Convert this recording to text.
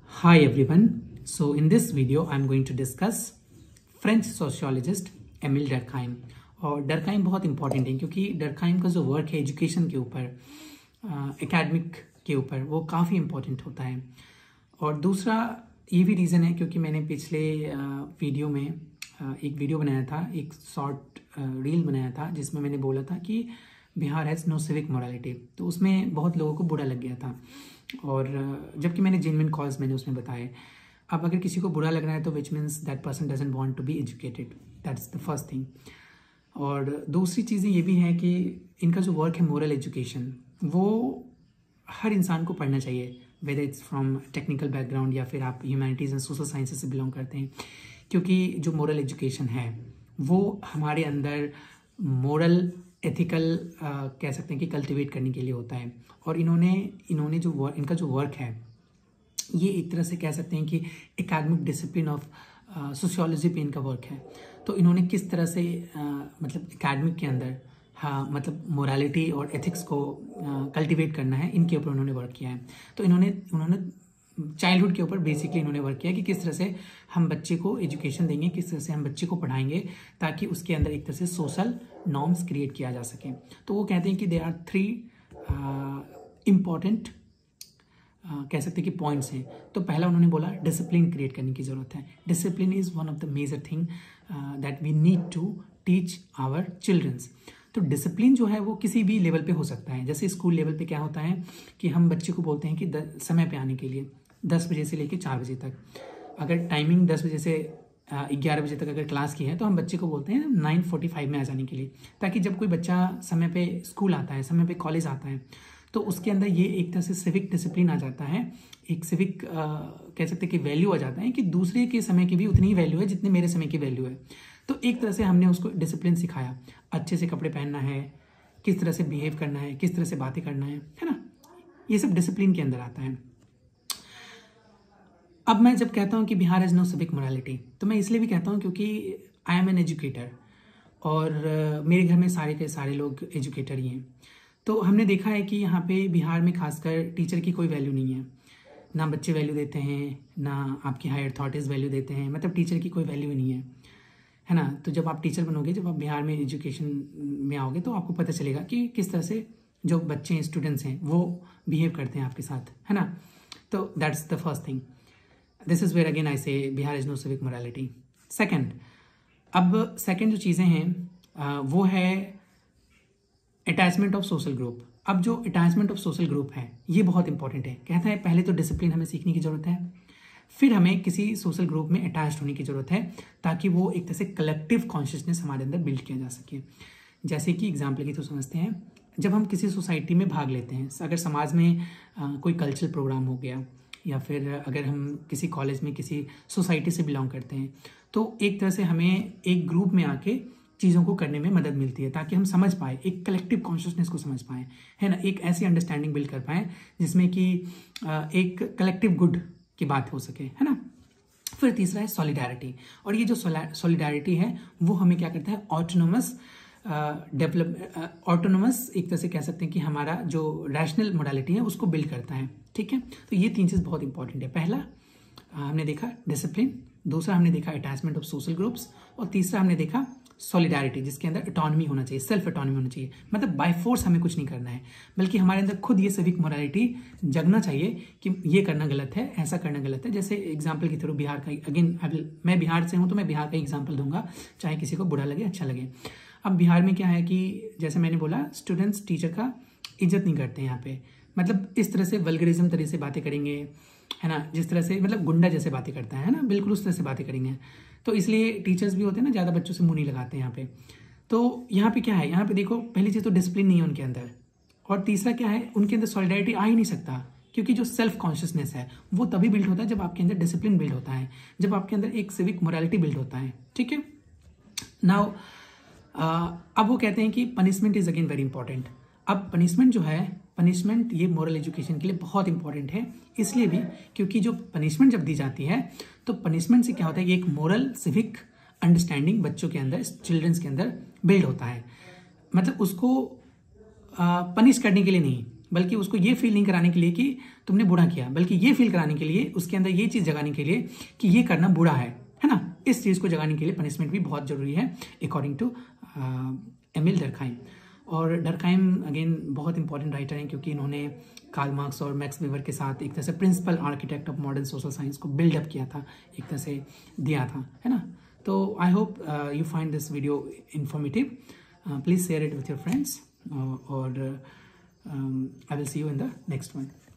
Hi everyone. So in this video I'm going to discuss French sociologist Emile Durkheim. और Durkheim बहुत important है क्योंकि Durkheim का जो वर्क है एजुकेशन के ऊपर, एकेडमिक के ऊपर, वो काफ़ी इंपॉर्टेंट होता है। और दूसरा ये भी रीज़न है क्योंकि मैंने पिछले वीडियो में एक वीडियो बनाया था, एक शॉर्ट रील बनाया था जिसमें मैंने बोला था कि Bihar has no civic morality. तो उसमें बहुत लोगों को बुरा लग गया था, और जबकि मैंने जेन्युइन कॉज मैंने उसमें बताए। अब अगर किसी को बुरा लग रहा है तो which means that person doesn't want to be educated, that's the first thing. और दूसरी चीज़ें ये भी हैं कि इनका जो वर्क है मोरल एजुकेशन, वो हर इंसान को पढ़ना चाहिए, whether it's from technical background या फिर आप ह्यूमैनिटीज़ एंड सोशल साइंसेस से बिलोंग करते हैं। क्योंकि जो मोरल एजुकेशन है वो हमारे अंदर मोरल एथिकल कह सकते हैं कि कल्टिवेट करने के लिए होता है। और इन्होंने जो इनका जो वर्क है ये एक तरह से कह सकते हैं कि एकेडमिक डिसिप्लिन ऑफ सोशियोलॉजी पे इनका वर्क है। तो इन्होंने किस तरह से मतलब एकेडमिक के अंदर मतलब मोरालिटी और एथिक्स को कल्टिवेट करना है, इनके ऊपर उन्होंने वर्क किया है। तो इन्होंने चाइल्डहुड के ऊपर बेसिकली इन्होंने वर्क किया कि किस तरह से हम बच्चे को एजुकेशन देंगे, किस तरह से हम बच्चे को पढ़ाएंगे ताकि उसके अंदर एक तरह से सोशल नॉर्म्स क्रिएट किया जा सके। तो वो कहते हैं कि देयर आर 3 इम्पॉर्टेंट कह सकते हैं कि पॉइंट्स हैं। तो पहला उन्होंने बोला डिसिप्लिन क्रिएट करने की ज़रूरत है। Discipline is one of the major thing that we need to teach our childrens. तो डिसिप्लिन जो है वो किसी भी लेवल पे हो सकता है। जैसे स्कूल लेवल पे क्या होता है कि हम बच्चे को बोलते हैं कि समय पे आने के लिए 10 बजे से लेकर 4 बजे तक। अगर टाइमिंग 10 बजे से 11 बजे तक अगर क्लास की है तो हम बच्चे को बोलते हैं 9:45 में आ जाने के लिए, ताकि जब कोई बच्चा समय पे स्कूल आता है, समय पे कॉलेज आता है, तो उसके अंदर ये एक तरह से सिविक डिसिप्लिन आ जाता है। एक सिविक कह सकते हैं कि वैल्यू आ जाता है कि दूसरे के समय की भी उतनी ही वैल्यू है जितनी मेरे समय की वैल्यू है। तो एक तरह से हमने उसको डिसिप्लिन सिखाया, अच्छे से कपड़े पहनना है, किस तरह से बिहेव करना है, किस तरह से बातें करना है ना, ये सब डिसिप्लिन के अंदर आता है। अब मैं जब कहता हूँ कि Bihar has no civic morality, तो मैं इसलिए भी कहता हूँ क्योंकि आई एम एन एजुकेटर, और मेरे घर में सारे के सारे लोग एजुकेटर ही हैं। तो हमने देखा है कि यहाँ पे बिहार में खासकर टीचर की कोई वैल्यू नहीं है, ना बच्चे वैल्यू देते हैं, ना आपकी हायर अथॉरिटीज़ वैल्यू देते हैं, मतलब टीचर की कोई वैल्यू नहीं है ना। तो जब आप टीचर बनोगे, जब आप बिहार में एजुकेशन में आओगे, तो आपको पता चलेगा कि किस तरह से जो बच्चे हैं, स्टूडेंट्स हैं, वो बिहेव करते हैं आपके साथ, है ना। तो that's the first thing. This is where again I say Bihar is no civic morality. Second जो चीज़ें हैं वो है अटैचमेंट ऑफ सोशल ग्रुप। अब जो अटैचमेंट ऑफ सोशल ग्रुप है ये बहुत इंपॉर्टेंट है। कहता है पहले तो डिसिप्लिन हमें सीखने की ज़रूरत है, फिर हमें किसी सोशल ग्रुप में अटैच होने की ज़रूरत है ताकि वो एक तरह से कलेक्टिव कॉन्शियसनेस हमारे अंदर बिल्ड किया जा सके। जैसे कि एग्जाम्पल की तो समझते हैं, जब हम किसी सोसाइटी में भाग लेते हैं, अगर समाज में कोई कल्चरल प्रोग्राम हो गया, या फिर अगर हम किसी कॉलेज में किसी सोसाइटी से बिलोंग करते हैं, तो एक तरह से हमें एक ग्रुप में आके चीज़ों को करने में मदद मिलती है ताकि हम समझ पाए, एक कलेक्टिव कॉन्शियसनेस को समझ पाएँ, है ना, एक ऐसी अंडरस्टैंडिंग बिल्ड कर पाएँ जिसमें कि एक कलेक्टिव गुड की बात हो सके, है ना। फिर तीसरा है सॉलिडारिटी, और ये जो सॉलिडारिटी है वो हमें क्या करता है, ऑटोनोमस एक तरह से कह सकते हैं कि हमारा जो रैशनल मोडालिटी है उसको बिल्ड करता है। ठीक है, तो ये 3 चीज़ बहुत इंपॉर्टेंट है। पहला हमने देखा डिसिप्लिन, दूसरा हमने देखा अटैचमेंट ऑफ सोशल ग्रुप्स, और तीसरा हमने देखा सॉलिडारिटी, जिसके अंदर ऑटोनॉमी होना चाहिए, सेल्फ ऑटोनॉमी होना चाहिए। मतलब बाय फोर्स हमें कुछ नहीं करना है, बल्कि हमारे अंदर खुद ये सिविक मोरालिटी जगना चाहिए कि ये करना गलत है, ऐसा करना गलत है। जैसे एग्जांपल की थ्रू बिहार का, अगेन मैं बिहार से हूँ तो मैं बिहार का एग्जांपल दूंगा, चाहे किसी को बुरा लगे अच्छा लगे। अब बिहार में क्या है कि जैसे मैंने बोला, स्टूडेंट्स टीचर का इज्जत नहीं करते हैं यहाँ पे, मतलब इस तरह से वल्गरिज्म तरह से बातें करेंगे, है ना, जिस तरह से मतलब गुंडा जैसे बातें करता है ना, बिल्कुल उस तरह से बातें करेंगे। तो इसलिए टीचर्स भी होते हैं ना, ज़्यादा बच्चों से मुंह नहीं लगाते हैं यहाँ पे। तो यहाँ पे क्या है, यहाँ पे देखो, पहली चीज़ तो डिसिप्लिन नहीं है उनके अंदर, और तीसरा क्या है, उनके अंदर सॉलिडारिटी आ ही नहीं सकता, क्योंकि जो सेल्फ कॉन्शियसनेस है वो तभी बिल्ड होता है जब आपके अंदर डिसिप्लिन बिल्ड होता है, जब आपके अंदर एक सिविक मोरालिटी बिल्ड होता है। ठीक है, नाउ अब वो कहते हैं कि punishment is again very important. अब पनिशमेंट जो है, पनिशमेंट ये मोरल एजुकेशन के लिए बहुत इंपॉर्टेंट है, इसलिए भी क्योंकि जो पनिशमेंट जब दी जाती है तो पनिशमेंट से क्या होता है, ये एक मोरल सिविक अंडरस्टैंडिंग बच्चों के अंदर, चिल्ड्रंस के अंदर बिल्ड होता है। मतलब उसको पनिश करने के लिए नहीं, बल्कि उसको ये फील नहीं कराने के लिए कि तुमने बुरा किया, बल्कि ये फील कराने के लिए, उसके अंदर ये चीज़ जगाने के लिए कि ये करना बुरा है ना। इस चीज़ को जगाने के लिए पनिशमेंट भी बहुत जरूरी है अकॉर्डिंग टू एमिल डर्कहाइम। और डर्कहाइम अगेन बहुत इंपॉर्टेंट राइटर हैं, क्योंकि इन्होंने कार्ल मार्क्स और मैक्स वेबर के साथ एक तरह से principal architect of modern social science को बिल्डअप किया था, एक तरह से दिया था, है ना। तो I hope you find this video informative. Please share it with your friends, or I will see you in the next one.